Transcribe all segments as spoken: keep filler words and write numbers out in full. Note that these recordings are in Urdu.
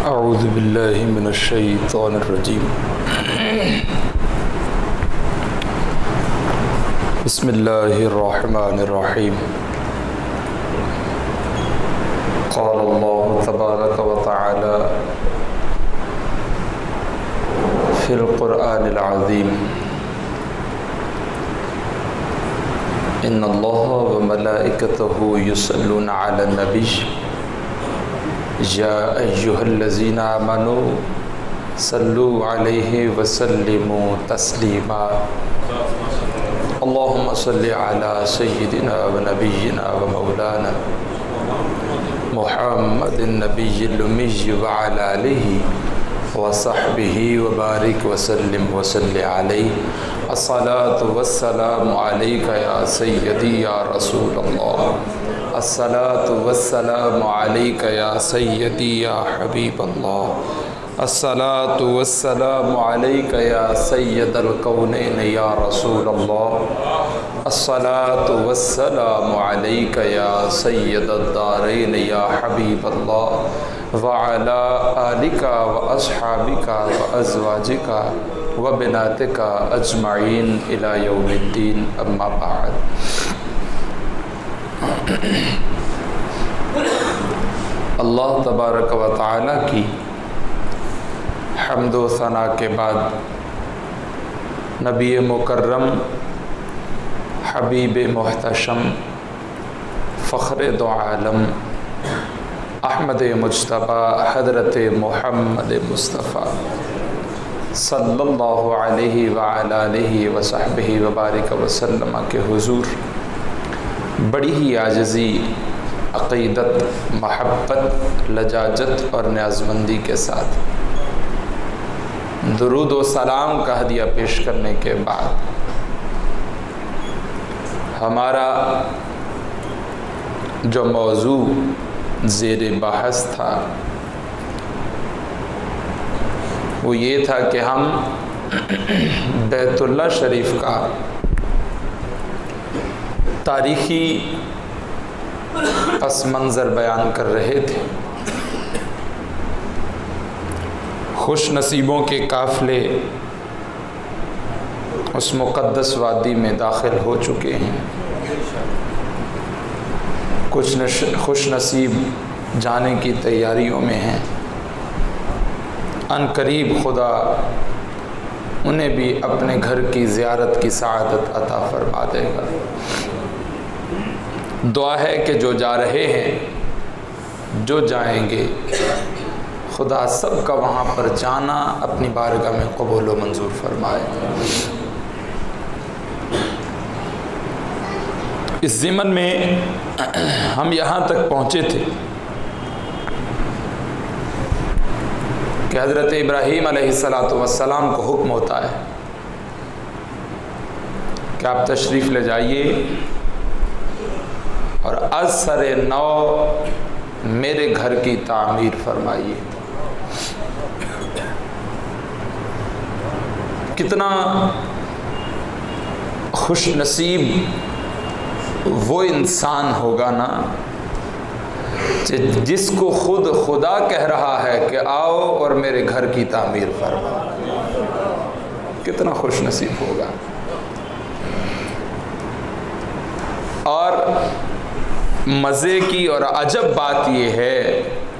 اعوذ باللہ من الشیطان الرجیم بسم اللہ الرحمن الرحیم قال اللہ تبارک و تعالی فی القرآن العظیم ان اللہ و ملائکتہ یصلون علی النبی یا ایہا الذین آمنوا صلوا علیہ وسلموا تسلیما اللہم صلی علی سیدنا و نبینا و مولانا محمد النبی الامی وعلی آلہ وصحبہ وبارک وسلم وصلی علیہ الصلاة والسلام علیک یا سیدی یا رسول اللہ الصلاة والسلام علیک یا سیدی یا حبیب اللہ الصلاة والسلام علیک یا سید الکونین یا رسول اللہ الصلاة والسلام علیک یا سید الدارین یا حبیب اللہ وعلا آلک و اصحابک و ازواجک و بناتک اجمعین الی یوم الدین اما بعد اللہ تبارک و تعالی کی حمد و ثنا کے بعد نبی مکرم حبیب محتشم فخر دو عالم احمد مجتبی حضرت محمد مصطفیٰ صلی اللہ علیہ وعلی آلہ وصحبہ وبارک وسلم کے حضور بڑی ہی عاجزی، عقیدت، محبت، لجاجت اور نیازمندی کے ساتھ درود و سلام کا ہدیہ پیش کرنے کے بعد ہمارا جو موضوع زیر بحث تھا وہ یہ تھا کہ ہم بیت اللہ شریف کا تاریخی پس منظر بیان کر رہے تھے۔ خوش نصیبوں کے قافلے اس مقدس وادی میں داخل ہو چکے ہیں، کچھ خوش نصیب جانے کی تیاریوں میں ہیں، ان قریب خدا انہیں بھی اپنے گھر کی زیارت کی سعادت عطا فرما دے گا۔ دعا ہے کہ جو جا رہے ہیں، جو جائیں گے، خدا سب کا وہاں پر جانا اپنی بارگاہ میں قبول و منظور فرمائے۔ اس ضمن میں ہم یہاں تک پہنچے تھے کہ حضرت ابراہیم علیہ السلام کو حکم ہوتا ہے کہ آپ تشریف لے جائیے اور از سر نو میرے گھر کی تعمیر فرمائیے۔ کتنا خوش نصیب وہ انسان ہوگا نا جس کو خود خدا کہہ رہا ہے کہ آؤ اور میرے گھر کی تعمیر فرما، کتنا خوش نصیب ہوگا۔ اور مزے کی اور عجب بات یہ ہے،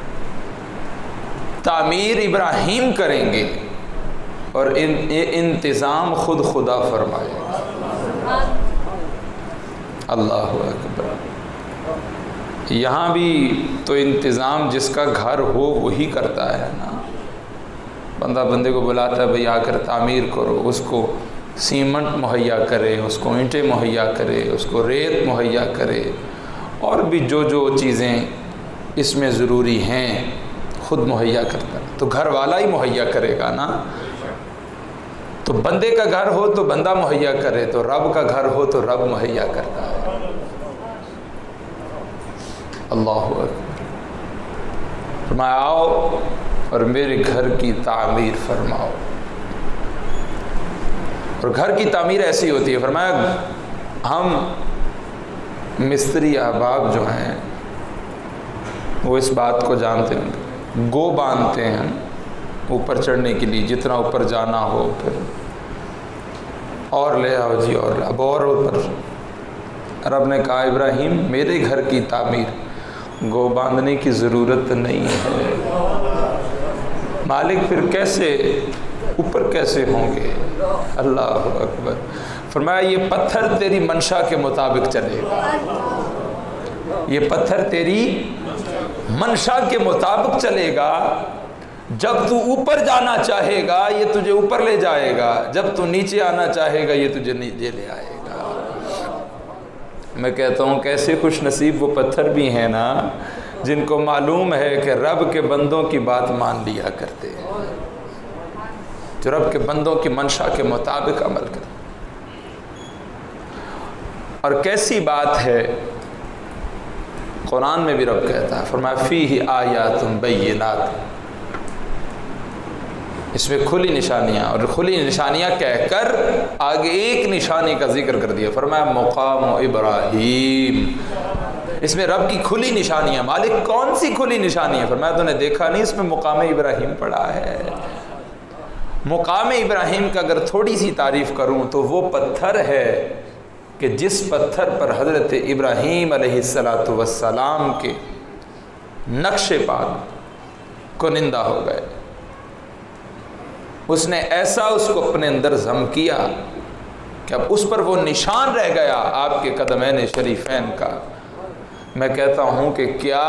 تعمیر ابراہیم کریں گے اور انتظام خود خدا فرمائے گا۔ اللہ اکبر۔ یہاں بھی تو انتظام جس کا گھر ہو وہی کرتا ہے نا، بندہ بندے کو بلاتا ہے بھئی آ کر تعمیر کرو، اس کو سیمنٹ مہیا کرے، اس کو اینٹیں مہیا کرے، اس کو ریت مہیا کرے، اور بھی جو جو چیزیں اس میں ضروری ہیں خود مہیا کرتا ہے۔ تو گھر والا ہی مہیا کرے گا نا۔ تو بندے کا گھر ہو تو بندہ مہیا کرے، تو رب کا گھر ہو تو رب مہیا کرتا ہے۔ اللہ اکبر۔ فرمایا آؤ اور میرے گھر کی تعمیر فرماؤ۔ اور گھر کی تعمیر ایسی ہوتی ہے، فرمایا ہم مستری احباب جو ہیں وہ اس بات کو جانتے ہیں گو باندھتے ہیں اوپر چڑھنے کے لیے، جتنا اوپر جانا ہو پھر اور لے آؤ جی اور اب اور اوپر۔ رب نے کہا ابراہیم میرے گھر کی تعمیر گو باندھنے کی ضرورت نہیں ہے۔ مالک پھر کیسے اوپر کیسے ہوں گے؟ اللہ اکبر۔ فرمایا یہ پتھر تیری منشا کے مطابق چلے گا، یہ پتھر تیری منشا کے مطابق چلے گا۔ جب تو اوپر جانا چاہے گا یہ تجھے اوپر لے جائے گا، جب تو نیچے آنا چاہے گا یہ تجھے نیچے لے آئے گا۔ میں کہتا ہوں کیسے خوش نصیب وہ پتھر بھی ہیں نا جن کو معلوم ہے کہ رب کے بندوں کی بات مان لیا کرتے ہیں، جو رب کے بندوں کی منشا کے مطابق عمل کرتے۔ اور کیسی بات ہے، قرآن میں بھی رب کہتا ہے، فرمایا فیہ آیات بینات، اس میں کھلی نشانیاں، اور کھلی نشانیاں کہہ کر آگے ایک نشانی کا ذکر کر دیا، فرمایا مقام ابراہیم۔ اس میں رب کی کھلی نشانیاں۔ مالک کون سی کھلی نشانی ہے؟ فرمایا تو نے دیکھا نہیں، اس میں مقام ابراہیم پڑا ہے۔ مقام ابراہیم کا اگر تھوڑی سی تعریف کروں تو وہ پتھر ہے کہ جس پتھر پر حضرت ابراہیم علیہ الصلاۃ والسلام کے نقش پاک کنندہ ہو گئے۔ اس نے ایسا اس کو اپنے اندر ضم کیا کہ اب اس پر وہ نشان رہ گیا آپ کے قدمین شریفین کا۔ میں کہتا ہوں کہ کیا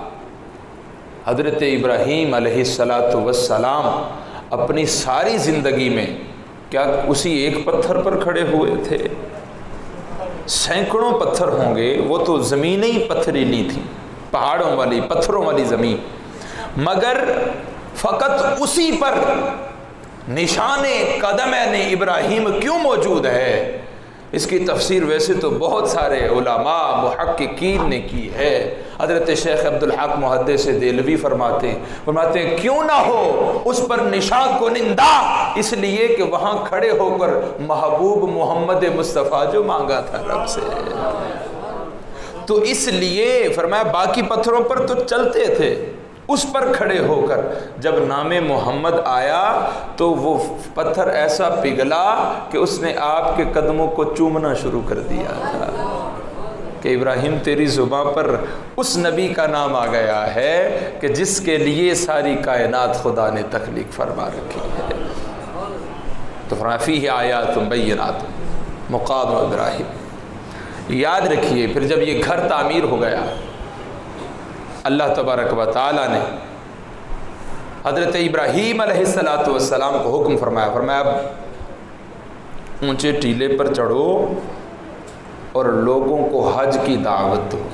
حضرت ابراہیم علیہ الصلاۃ والسلام اپنی ساری زندگی میں کیا اسی ایک پتھر پر کھڑے ہوئے تھے؟ سینکڑوں پتھر ہوں گے، وہ تو زمینیں ہی پتھریلی تھیں، پہاڑوں والی پتھروں والی زمین، مگر فقط اسی پر نشان قدمین ابراہیم کیوں موجود ہے؟ اس کی تفسیر ویسے تو بہت سارے علماء محققین نے کی ہے۔ حضرت شیخ عبدالحق محدث دہلوی فرماتے ہیں فرماتے ہیں کیوں نہ ہو اس پر نشان کنندہ، اس لیے کہ وہاں کھڑے ہو کر محبوب محمد مصطفیٰ جو مانگا تھا رب سے، تو اس لیے فرمایا باقی پتھروں پر تو چلتے تھے، اس پر کھڑے ہو کر جب نام محمد آیا تو وہ پتھر ایسا پگھلا کہ اس نے آپ کے قدموں کو چومنا شروع کر دیا تھا کہ ابراہیم تیری زبان پر اس نبی کا نام آ گیا ہے کہ جس کے لیے ساری کائنات خدا نے تخلیق فرما رکھی ہے۔ تو فرمایا فیہ آیات بینات مقام ابراہیم۔ یاد رکھیے پھر جب یہ گھر تعمیر ہو گیا، اللہ تبارک و تعالیٰ نے حضرت ابراہیم علیہ الصلاۃ والسلام کو حکم فرمایا، فرمایا اب اونچے ٹیلے پر چڑھو اور لوگوں کو حج کی دعوت دو۔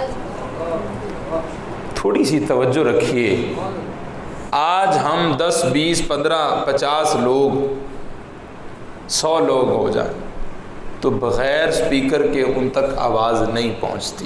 تھوڑی سی توجہ رکھیے، آج ہم دس بیس پندرہ پچاس لوگ سو لوگ ہو جائیں تو بغیر سپیکر کے ان تک آواز نہیں پہنچتی،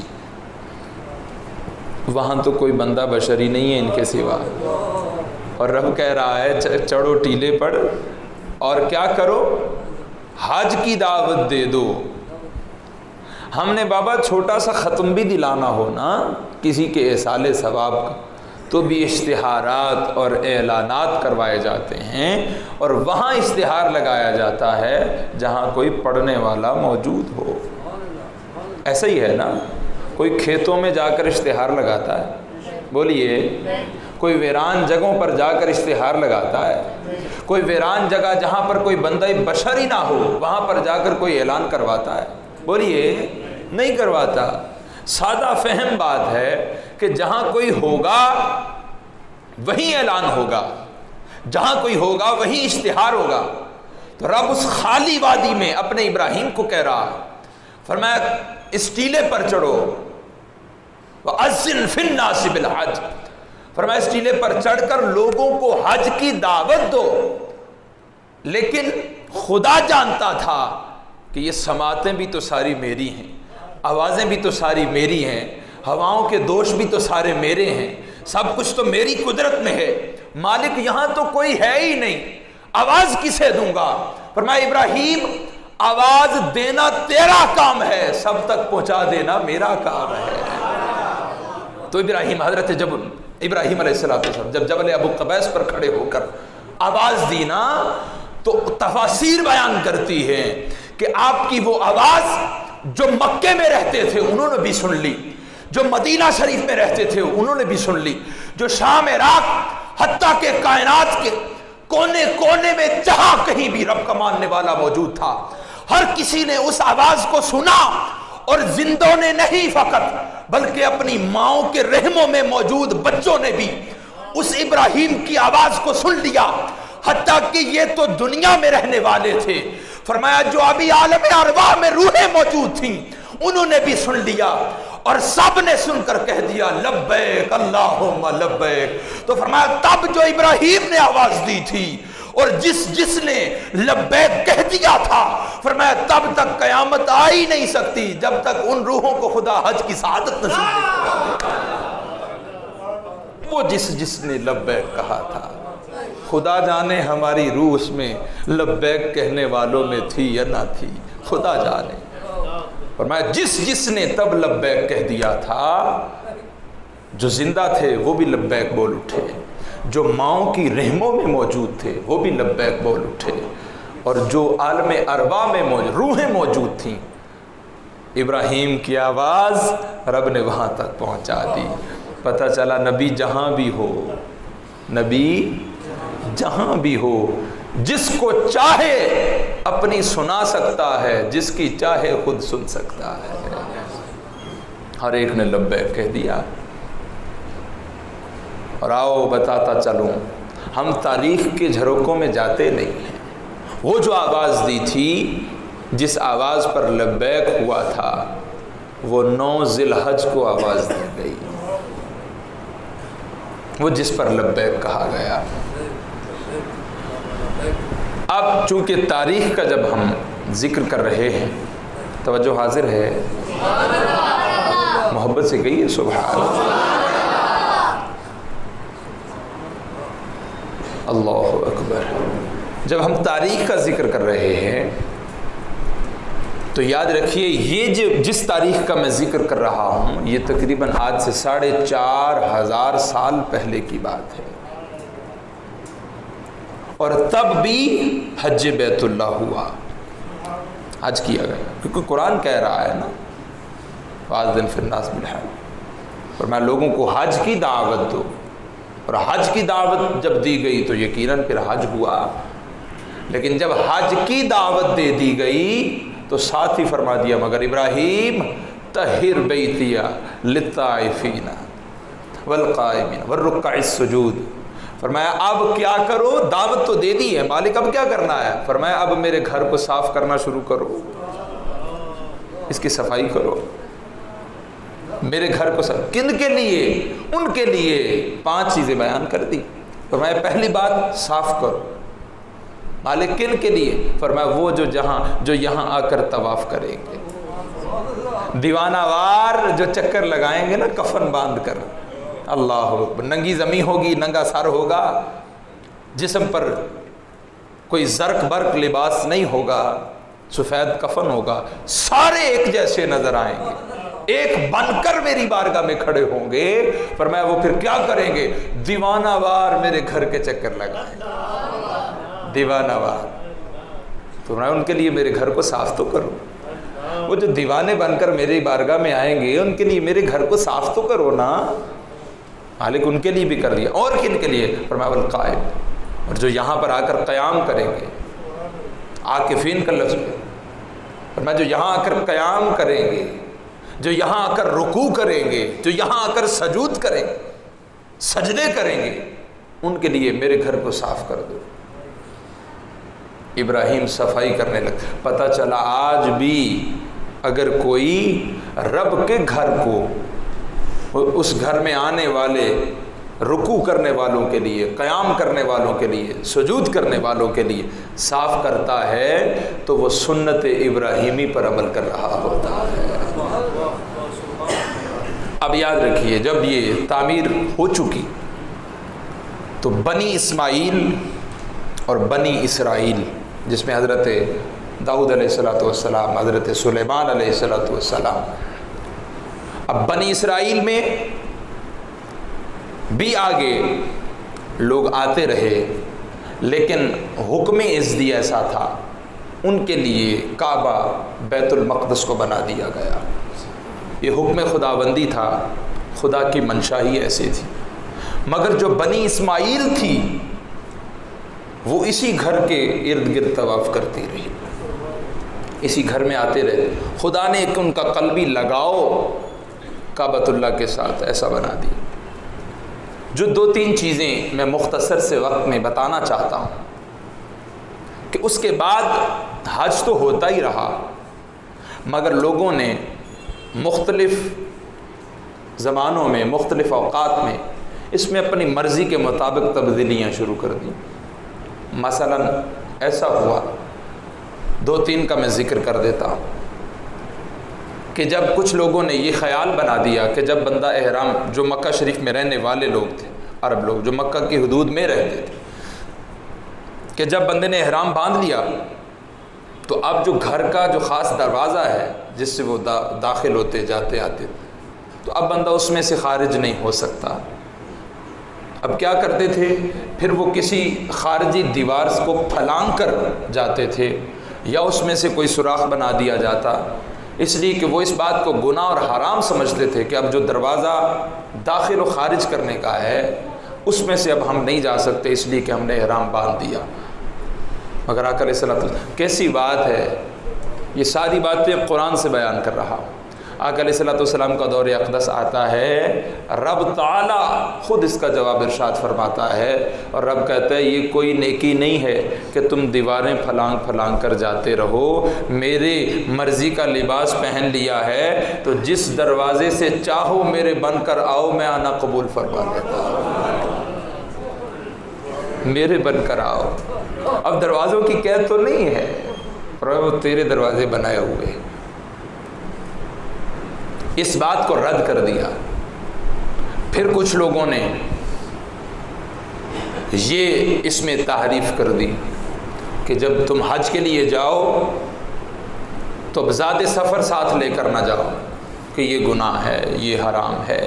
وہاں تو کوئی بندہ بشری نہیں ہے ان کے سوا، اور رب کہہ رہا ہے چڑھو ٹیلے پر اور کیا کرو، حج کی دعوت دے دو۔ ہم نے بابا چھوٹا سا ختم بھی دلانا ہو نا کسی کے احصال ثواب کا تو بھی اشتہارات اور اعلانات کروائے جاتے ہیں، اور وہاں اشتہار لگایا جاتا ہے جہاں کوئی پڑھنے والا موجود ہو۔ ایسا ہی ہے نا، کوئی کھیتوں میں جا کر اشتہار لگاتا ہے، بولیے، کوئی ویران جگہوں پر جا کر اشتہار لگاتا ہے، کوئی ویران جگہ جہاں پر کوئی بندہ بشر ہی نہ ہو وہاں پر جا کر کوئی اعلان کرواتا ہے، بولیے، نہیں کرواتا۔ سادہ فہم بات ہے کہ جہاں کوئی ہوگا وہیں اعلان ہوگا، جہاں کوئی ہوگا وہیں اشتہار ہوگا۔ تو رب اس خالی وادی میں اپنے ابراہیم کو کہہ رہا، فرمایا اس ٹیلے پر چڑھو، وَأَذِّن فِي النَّاسِ بِالْحَجِّ، فرمایا اس ٹیلے پر چڑھ کر لوگوں کو حج کی دعوت دو۔ لیکن خدا جانتا تھا کہ یہ سماعتیں بھی تو ساری میری ہیں، آوازیں بھی تو ساری میری ہیں، ہواؤں کے دوش بھی تو سارے میرے ہیں، سب کچھ تو میری قدرت میں ہے، مالک یہاں تو کوئی ہے ہی نہیں، آواز کسے دوں گا؟ فرمایا ابراہیم آواز دینا تیرا کام ہے، سب تک پہنچا دینا میرا کام ہے۔ تو ابراہیم حضرت جب ابراہیم علیہ السلام جب جبل ابو قبیس پر کھڑے ہو کر آواز دی نا تو تفاسیر بیان کرتی ہے کہ آپ کی وہ آواز جو مکے میں رہتے تھے انہوں نے بھی سن لی، جو مدینہ شریف میں رہتے تھے انہوں نے بھی سن لی، جو شام عراق حتیٰ کہ کائنات کے کونے کونے میں جہاں کہیں بھی رب کا ماننے والا موجود تھا، ہر کسی نے اس آواز کو سنا، اور زندوں نے نہیں فقط بلکہ اپنی ماؤں کے رحموں میں موجود بچوں نے بھی اس ابراہیم کی آواز کو سن لیا، حتیٰ کہ یہ تو دنیا میں رہنے والے تھے، فرمایا جو ابھی عالم ارواح میں روحیں موجود تھیں انہوں نے بھی سن لیا، اور سب نے سن کر کہہ دیا لبیک اللہم لبیک۔ تو فرمایا تب جو ابراہیم نے آواز دی تھی اور جس جس نے لبیک کہہ دیا تھا، فرمایا تب تک قیامت آ ہی نہیں سکتی جب تک ان روحوں کو خدا حج کی سعادت نصیب نہیں کرے۔ وہ جس جس نے لبیک کہا تھا، خدا جانے ہماری روح اس میں لبیک کہنے والوں میں تھی یا نہ تھی، خدا جانے۔ فرمایا جس جس نے تب لبیک کہہ دیا تھا، جو زندہ تھے وہ بھی لبیک بول اٹھے، جو ماؤں کی رحموں میں موجود تھے وہ بھی لبیک بول اٹھے، اور جو عالم ارواح میں موجود روحیں موجود تھیں، ابراہیم کی آواز رب نے وہاں تک پہنچا دی۔ پتہ چلا نبی جہاں بھی ہو، نبی جہاں بھی ہو، جس کو چاہے اپنی سنا سکتا ہے، جس کی چاہے خود سن سکتا ہے۔ ہر ایک نے لبیک کہہ دیا۔ اور آؤ بتاتا چلوں، ہم تاریخ کے جھروکوں میں جاتے نہیں ہیں، وہ جو آواز دی تھی، جس آواز پر لبیک ہوا تھا، وہ نو ذی الحج کو آواز دی گئی، وہ جس پر لبیک کہا گیا۔ اب چونکہ تاریخ کا جب ہم ذکر کر رہے ہیں، توجہ حاضر ہے، محبت سے کہیے سبحان اللہ اکبر۔ جب ہم تاریخ کا ذکر کر رہے ہیں تو یاد رکھیے یہ جو جس تاریخ کا میں ذکر کر رہا ہوں یہ تقریباً آج سے ساڑھے چار ہزار سال پہلے کی بات ہے، اور تب بھی حج بیت اللہ ہوا، حج کیا گیا، کیونکہ قرآن کہہ رہا ہے نا وَأَذِّنْ فِي النَّاسِ بِالْحَجِّ، اور میں لوگوں کو حج کی دعوت دو، اور حج کی دعوت جب دی گئی تو یقیناً پھر حج ہوا۔ لیکن جب حج کی دعوت دے دی گئی تو ساتھ ہی فرما دیا مگر ابراہیم طہر بیتیا للطائفین والقائمین والرکع السجود، فرمایا اب کیا کرو، دعوت تو دے دی ہے مالک، اب کیا کرنا ہے؟ فرمایا اب میرے گھر کو صاف کرنا شروع کرو، اس کی صفائی کرو، میرے گھر کو صاف۔ کن کے لیے؟ ان کے لیے پانچ چیزیں بیان کر دی۔ فرمایا پہلی بات صاف کرو، مالک کن کے لیے؟ فرمایا وہ جو جہاں جو یہاں آ کر طواف کریں گے، دیوانہ وار جو چکر لگائیں گے نا کفن باندھ کر، اللہ اکبر، ننگی زمین ہوگی، ننگا سر ہوگا، جسم پر کوئی زرق برق لباس نہیں ہوگا، سفید کفن ہوگا، سارے ایک جیسے نظر آئیں گے، ایک بن کر میری بارگاہ میں کھڑے ہوں گے۔ فرمایا وہ پھر کیا کریں گے؟ دیوانہ وار میرے گھر کے چکر لگائیں گے، دیوانہ وار۔ تو فرمایا ان کے لیے میرے گھر کو صاف تو کرو، وہ جو دیوانے بن کر میری بارگاہ میں آئیں گے ان کے لیے میرے گھر کو صاف تو کرو نا، مالک ان کے لیے بھی کر دیا۔ اور کن کے لیے؟ فرمایا والقائم، اور جو یہاں پر آ کر قیام کریں گے، عاکفین کا لفظ ہے، فرمایا جو یہاں آ کر قیام کریں گے، جو یہاں آ کر رکوع کریں گے، جو یہاں آ کر سجود کریں گے، سجدے کریں گے، ان کے لیے میرے گھر کو صاف کر دو۔ ابراہیم صفائی کرنے لگے۔ پتہ چلا آج بھی اگر کوئی رب کے گھر کو، اس گھر میں آنے والے رکوع کرنے والوں کے لیے، قیام کرنے والوں کے لیے، سجود کرنے والوں کے لیے صاف کرتا ہے تو وہ سنت ابراہیمی پر عمل کر رہا ہوتا ہے۔ اب یاد رکھیے جب یہ تعمیر ہو چکی تو بنی اسماعیل اور بنی اسرائیل، جس میں حضرت داؤد علیہ الصلوۃ والسلام، حضرت سلیمان علیہ الصلوۃ والسلام، اب بنی اسرائیل میں بھی آگے لوگ آتے رہے، لیکن حکم عزدی ایسا تھا، ان کے لیے کعبہ بیت المقدس کو بنا دیا گیا۔ یہ حکم خداوندی تھا، خدا کی منشا ہی ایسی تھی۔ مگر جو بنی اسماعیل تھی وہ اسی گھر کے ارد گرد طواف کرتی رہی، اسی گھر میں آتے رہے۔ خدا نے ایک ان کا قلبی لگاؤ کعبۃ اللہ کے ساتھ ایسا بنا دیا۔ جو دو تین چیزیں میں مختصر سے وقت میں بتانا چاہتا ہوں کہ اس کے بعد حج تو ہوتا ہی رہا، مگر لوگوں نے مختلف زمانوں میں مختلف اوقات میں اس میں اپنی مرضی کے مطابق تبدیلیاں شروع کر دیں۔ مثلا ایسا ہوا، دو تین کا میں ذکر کر دیتا ہوں کہ جب کچھ لوگوں نے یہ خیال بنا دیا کہ جب بندہ احرام، جو مکہ شریف میں رہنے والے لوگ تھے، عرب لوگ جو مکہ کی حدود میں رہتے تھے، کہ جب بندے نے احرام باندھ لیا تو اب جو گھر کا جو خاص دروازہ ہے جس سے وہ دا داخل ہوتے جاتے آتے، تو اب بندہ اس میں سے خارج نہیں ہو سکتا۔ اب کیا کرتے تھے؟ پھر وہ کسی خارجی دیوار کو پھلانگ کر جاتے تھے، یا اس میں سے کوئی سوراخ بنا دیا جاتا، اس لیے کہ وہ اس بات کو گناہ اور حرام سمجھتے تھے کہ اب جو دروازہ داخل و خارج کرنے کا ہے اس میں سے اب ہم نہیں جا سکتے، اس لیے کہ ہم نے احرام باندھ دیا۔ مگر آقا علیہ السلام، کیسی بات ہے، یہ ساری باتیں قرآن سے بیان کر رہا ہوں۔ آقا علیہ السلام کا دور اقدس آتا ہے، رب تعالی خود اس کا جواب ارشاد فرماتا ہے، اور رب کہتا ہے یہ کوئی نیکی نہیں ہے کہ تم دیواریں پھلانگ پھلانگ کر جاتے رہو، میرے مرضی کا لباس پہن لیا ہے تو جس دروازے سے چاہو میرے بن کر آؤ، میں آنا قبول فرما لیتا ہوں، میرے بن کر آؤ۔ اب دروازوں کی قید تو نہیں ہے، پر وہ تیرے دروازے بنائے ہوئے، اس بات کو رد کر دیا۔ پھر کچھ لوگوں نے یہ اس میں تحریف کر دی کہ جب تم حج کے لیے جاؤ تو ذات سفر ساتھ لے کر نہ جاؤ کہ یہ گناہ ہے، یہ حرام ہے۔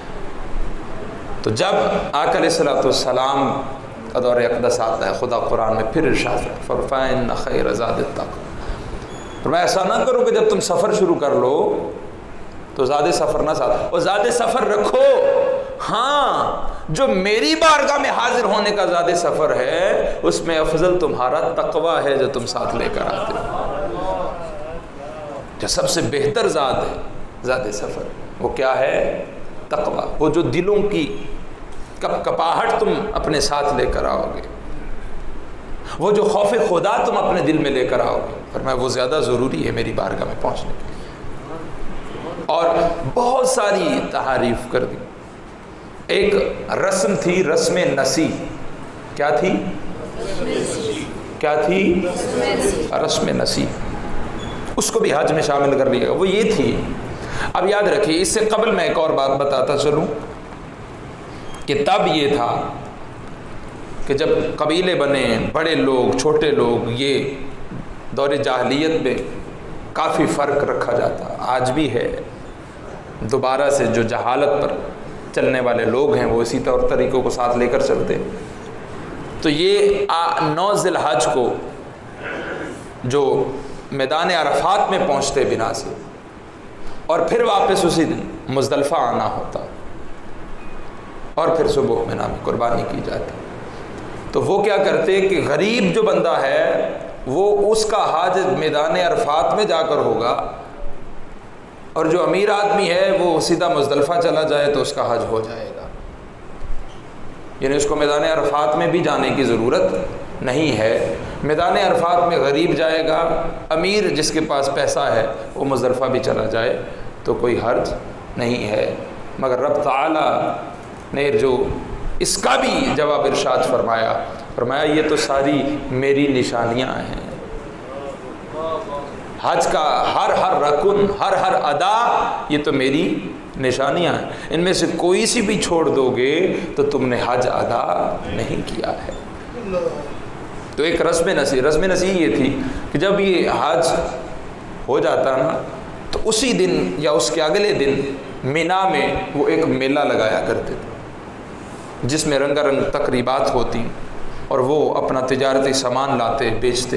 تو جب آقا علیہ السلام کا دور اقدس آتا ہے، خدا قرآن میں پھر ارشاد فرمایا ان خیر زاد التقویٰ، فرمایا ایسا نہ کرو کہ جب تم سفر شروع کر لو تو زیادہ سفر نہ ساتھ، اور زیادہ سفر رکھو، ہاں جو میری بارگاہ میں حاضر ہونے کا زیادہ سفر ہے اس میں افضل تمہارا تقویٰ ہے جو تم ساتھ لے کر آتے ہو۔ جو سب سے بہتر ذات ہے زیادہ سفر، وہ کیا ہے؟ تقویٰ، وہ جو دلوں کی کپ کپاہٹ تم اپنے ساتھ لے کر آؤ گے، وہ جو خوف خدا تم اپنے دل میں لے کر آؤ گے، فرمایا وہ زیادہ ضروری ہے میری بارگاہ میں پہنچنے کے لیے۔ اور بہت ساری تحریف کر دی۔ ایک رسم تھی، رسم نسی، کیا تھی؟ کیا تھی؟ رسم نسی، اس کو بھی حج میں شامل کر لیا گیا۔ وہ یہ تھی، اب یاد رکھیے اس سے قبل میں ایک اور بات بتاتا چلوں کہ تب یہ تھا کہ جب قبیلے بنے، بڑے لوگ چھوٹے لوگ، یہ دور جاہلیت میں کافی فرق رکھا جاتا، آج بھی ہے۔ دوبارہ سے جو جہالت پر چلنے والے لوگ ہیں وہ اسی طور طریقوں کو ساتھ لے کر چلتے۔ تو یہ نو ذی الحج کو جو میدان عرفات میں پہنچتے بنا سے، اور پھر واپس اسی دن مزدلفہ آنا ہوتا، اور پھر صبح مینا میں قربانی کی جاتی۔ تو وہ کیا کرتے کہ غریب جو بندہ ہے وہ اس کا حج میدان عرفات میں جا کر ہوگا، اور جو امیر آدمی ہے وہ سیدھا مزدلفہ چلا جائے تو اس کا حج ہو جائے گا، یعنی اس کو میدان عرفات میں بھی جانے کی ضرورت نہیں ہے۔ میدان عرفات میں غریب جائے گا، امیر جس کے پاس پیسہ ہے وہ مزدلفہ بھی چلا جائے تو کوئی حرج نہیں ہے۔ مگر رب تعالی نے جو اس کا بھی جواب ارشاد فرمایا، فرمایا یہ تو ساری میری نشانیاں ہیں، حج کا ہر ہر رکن، ہر ہر ادا یہ تو میری نشانیاں ہیں، ان میں سے کوئی سی بھی چھوڑ دو گے تو تم نے حج ادا نہیں کیا ہے۔ تو ایک رسم نسی، رسم نسی یہ تھی کہ جب یہ حج ہو جاتا نا تو اسی دن یا اس کے اگلے دن مینا میں وہ ایک میلہ لگایا کرتے تھے، جس میں رنگا رنگ تقریبات ہوتی اور وہ اپنا تجارتی سامان لاتے بیچتے،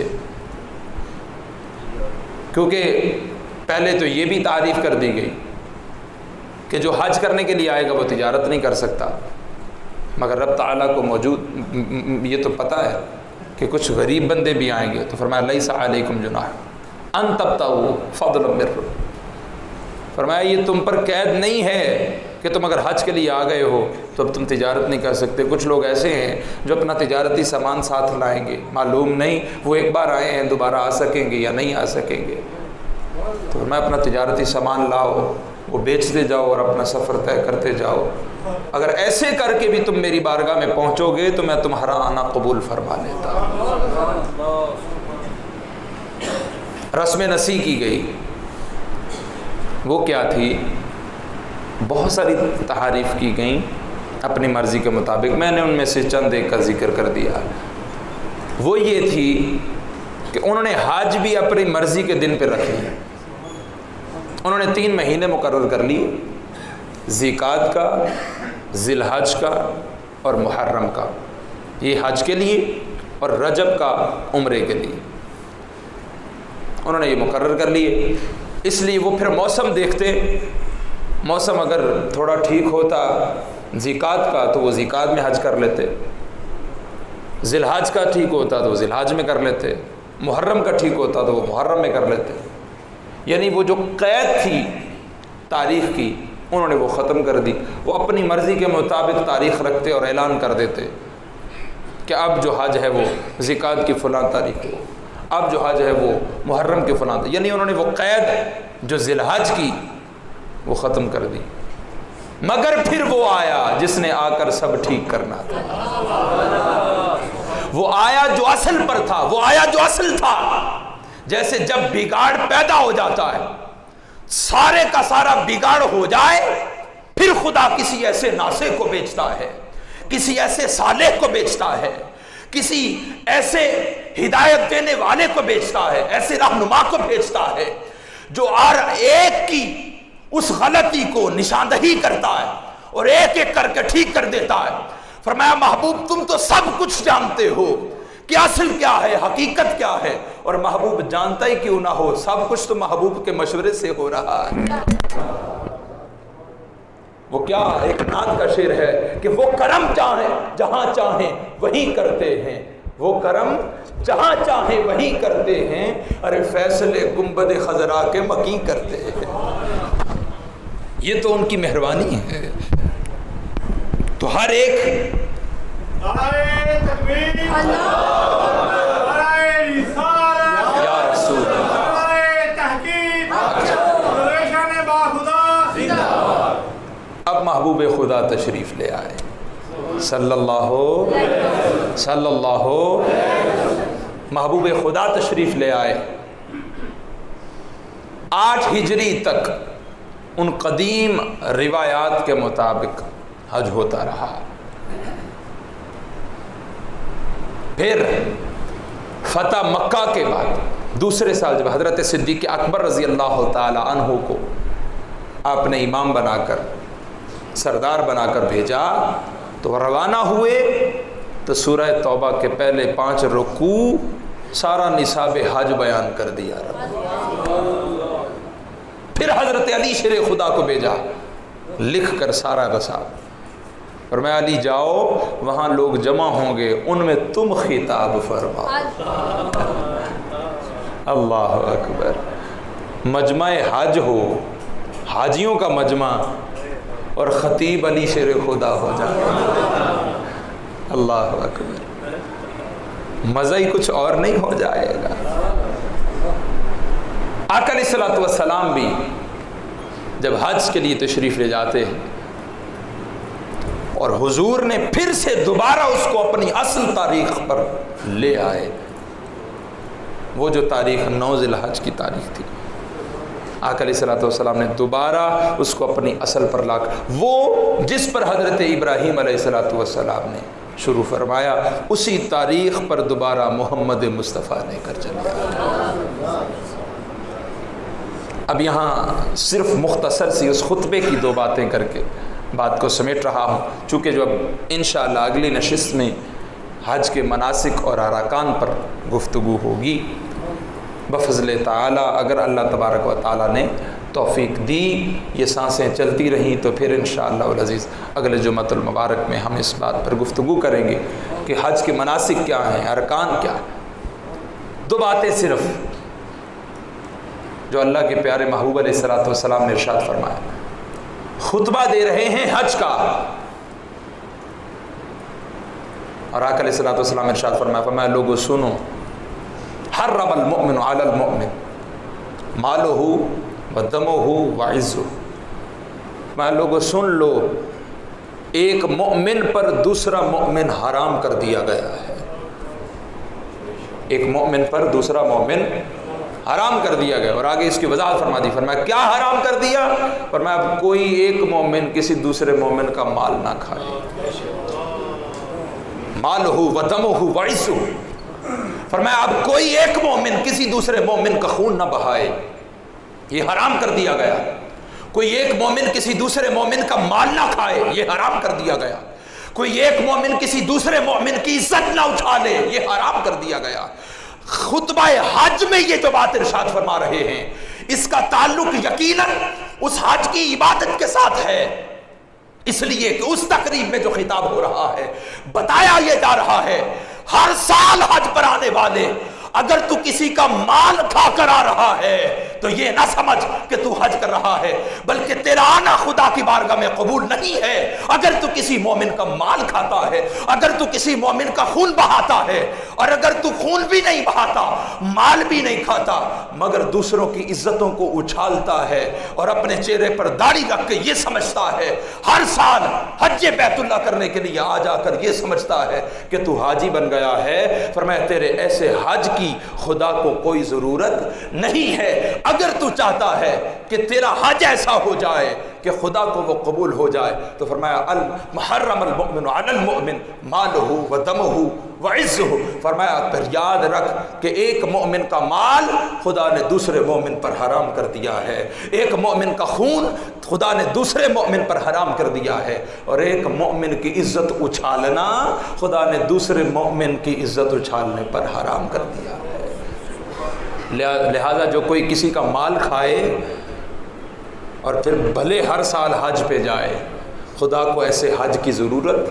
کیونکہ پہلے تو یہ بھی تعریف کر دی گئی کہ جو حج کرنے کے لیے آئے گا وہ تجارت نہیں کر سکتا، مگر رب تعالیٰ کو موجود یہ تو پتہ ہے کہ کچھ غریب بندے بھی آئیں گے، تو فرمایا لیس علیکم جناح ان تبتغوا فضلا من ربکم، فرمایا یہ تم پر قید نہیں ہے کہ تم اگر حج کے لیے آ گئے ہو تو اب تم تجارت نہیں کر سکتے۔ کچھ لوگ ایسے ہیں جو اپنا تجارتی سامان ساتھ لائیں گے، معلوم نہیں وہ ایک بار آئے ہیں دوبارہ آ سکیں گے یا نہیں آ سکیں گے، تو فرمایا اپنا تجارتی سامان لاؤ، وہ بیچتے جاؤ اور اپنا سفر طے کرتے جاؤ، اگر ایسے کر کے بھی تم میری بارگاہ میں پہنچو گے تو میں تمہارا آنا قبول فرما لیتا۔ رسم نسی کی گئی، وہ کیا تھی؟ بہت ساری تحاریف کی گئیں اپنی مرضی کے مطابق، میں نے ان میں سے چند ایک کا ذکر کر دیا۔ وہ یہ تھی کہ انہوں نے حج بھی اپنی مرضی کے دن پہ رکھ لیا، انہوں نے تین مہینے مقرر کر لیے، ذیقعد کا، ذی الحج کا اور محرم کا، یہ حج کے لیے، اور رجب کا عمرے کے لیے انہوں نے یہ مقرر کر لیے۔ اس لیے وہ پھر موسم دیکھتے، موسم اگر تھوڑا ٹھیک ہوتا ذیقعد کا تو وہ ذیقعد میں حج کر لیتے، ذی الحج کا ٹھیک ہوتا تو وہ ذی الحج میں کر لیتے، محرم کا ٹھیک ہوتا تو وہ محرم میں کر لیتے، یعنی وہ جو قید تھی تاریخ کی انہوں نے وہ ختم کر دی۔ وہ اپنی مرضی کے مطابق تاریخ رکھتے اور اعلان کر دیتے کہ اب جو حج ہے وہ ذیقعد کی فلاں تاریخ ہو، اب جو حج ہے وہ محرم کی فلاں، یعنی انہوں نے وہ قید جو ذی الحج کی وہ ختم کر دی۔ مگر پھر وہ آیا جس نے آ کر سب ٹھیک کرنا تھا، وہ آیا جو اصل پر تھا، وہ آیا جو اصل تھا۔ جیسے جب بگاڑ پیدا ہو جاتا ہے، سارے کا سارا بگاڑ ہو جائے، پھر خدا کسی ایسے ناصح کو بیچتا ہے، کسی ایسے صالح کو بیچتا ہے، کسی ایسے ہدایت دینے والے کو بیچتا ہے، ایسے رہنما کو بھیجتا ہے جو ہر ایک کی اس غلطی کو نشاندہی کرتا ہے اور ایک ایک کر کے ٹھیک کر دیتا ہے۔ فرمایا محبوب تم تو سب کچھ جانتے ہو کہ اصل کیا ہے، حقیقت کیا ہے، اور محبوب جانتا ہی کیوں نہ ہو، سب کچھ تو محبوب کے مشورے سے ہو رہا ہے۔ وہ کیا ایک نعت کا شعر ہے کہ وہ کرم چاہیں جہاں چاہیں وہیں کرتے ہیں، وہ کرم جہاں چاہیں وہیں کرتے ہیں، ارے فیصلے گنبد خضرا کے مکیں کرتے ہیں۔ یہ تو ان کی مہربانی ہے۔ تو ہر ایک یا رسول اب محبوب خدا تشریف لے آئے صلی اللہ صلی اللہ محبوب خدا تشریف لے آئے۔ آٹھ ہجری تک ان قدیم روایات کے مطابق حج ہوتا رہا۔ پھر فتح مکہ کے بعد دوسرے سال جب حضرت صدیق اکبر رضی اللہ تعالی عنہ کو آپ نے امام بنا کر سردار بنا کر بھیجا تو روانہ ہوئے تو سورہ توبہ کے پہلے پانچ رکوع سارا نصاب حج بیان کر دیا رب۔ پھر حضرت علی شیر خدا کو بھیجا لکھ کر سارا نصاب، فرمایا علی جاؤ وہاں لوگ جمع ہوں گے ان میں تم خطاب فرماؤ۔ اللہ اکبر، مجمع حج ہو، حاجیوں کا مجمع، اور خطیب علی شیر خدا ہو جائے، اللہ اکبر، مزہ ہی کچھ اور نہیں ہو جائے گا۔ آقا علیہ الصلوۃ والسلام بھی جب حج کے لیے تشریف لے جاتے ہیں اور حضور نے پھر سے دوبارہ اس کو اپنی اصل تاریخ پر لے آئے، وہ جو تاریخ نو ذی الحج کی تاریخ تھی، آقا علیہ الصلوۃ والسلام نے دوبارہ اس کو اپنی اصل پر لا کر، وہ جس پر حضرت ابراہیم علیہ الصلوۃ والسلام نے شروع فرمایا اسی تاریخ پر دوبارہ محمد مصطفیٰ نے کر چلا۔ اب یہاں صرف مختصر سی اس خطبے کی دو باتیں کر کے بات کو سمیٹ رہا ہوں، چونکہ جو اب انشاءاللہ اگلی نشست میں حج کے مناسک اور ارکان پر گفتگو ہوگی بفضل تعالیٰ، اگر اللہ تبارک و تعالیٰ نے توفیق دی، یہ سانسیں چلتی رہیں تو پھر انشاءاللہ العزیز اگلے جمعۃ المبارک میں ہم اس بات پر گفتگو کریں گے کہ حج کے مناسک کیا ہیں، ارکان کیا ہیں۔ دو باتیں صرف جو اللہ کے پیارے محبوب علیہ الصلوۃ والسلام نے ارشاد فرمایا، خطبہ دے رہے ہیں حج کا، اور آقا علیہ الصلوۃ والسلام نے ارشاد فرمایا فرمایا لوگو سنو، حرم المؤمن علی المؤمن مالہ ودمہ وعزہ، میں لوگو سن لو، ایک مومن پر دوسرا مومن حرام کر دیا گیا ہے، ایک مومن پر دوسرا مومن حرام کر دیا گیا، اور آگے اس کی وضاحت فرما دی، فرمایا کیا حرام کر دیا؟ فرمایا اب کوئی ایک مومن کسی دوسرے مومن کا مال نہ کھائے، مالہ ودمہ وعزہ، فرمایا اب کوئی ایک مومن کسی دوسرے مومن کا خون نہ بہائے، یہ حرام کر دیا گیا۔ کوئی ایک مومن کسی دوسرے مومن کا مال نہ کھائے، یہ حرام کر دیا گیا۔ کوئی ایک مومن کسی دوسرے مومن کی عزت نہ اچھالے، یہ حرام کر دیا گیا۔ خطبہ حج میں یہ جو بات ارشاد فرما رہے ہیں، اس کا تعلق یقیناً اس حج کی عبادت کے ساتھ ہے، اس لیے کہ اس تقریب میں جو خطاب ہو رہا ہے بتایا یہ جا رہا ہے ہر سال حج پر آنے والے اگر تو کسی کا مال کھا کر آ رہا ہے تو یہ نہ سمجھ کہ تو حج کر رہا ہے، بلکہ تیرا آنا خدا کی بارگاہ میں قبول نہیں ہے اگر تو کسی مومن کا مال کھاتا ہے، اگر تو کسی مومن کا خون بہاتا ہے، اور اگر تو خون بھی نہیں بہاتا، مال بھی نہیں کھاتا، مگر دوسروں کی عزتوں کو اچھالتا ہے اور اپنے چہرے پر داڑھی رکھ کے یہ سمجھتا ہے ہر سال حج بیت اللہ کرنے کے لیے آ جا کر یہ سمجھتا ہے کہ تو حاجی بن گیا ہے، فرمایا تیرے ایسے حج کی خدا کو کوئی ضرورت نہیں ہے۔ اگر تو چاہتا ہے کہ تیرا حج ایسا ہو جائے کہ خدا کو وہ قبول ہو جائے تو فرمایا المحرم المؤمن علی المؤمن مالہ ودمہ وعزہ، فرمایا پھر یاد رکھ کہ ایک مومن کا مال خدا نے دوسرے مومن پر حرام کر دیا ہے، ایک مومن کا خون خدا نے دوسرے مومن پر حرام کر دیا ہے، اور ایک مومن کی عزت اچھالنا خدا نے دوسرے مومن کی عزت اچھالنے پر حرام کر دیا ہے۔ لہذا جو کوئی کسی کا مال کھائے اور پھر بھلے ہر سال حج پہ جائے، خدا کو ایسے حج کی ضرورت؟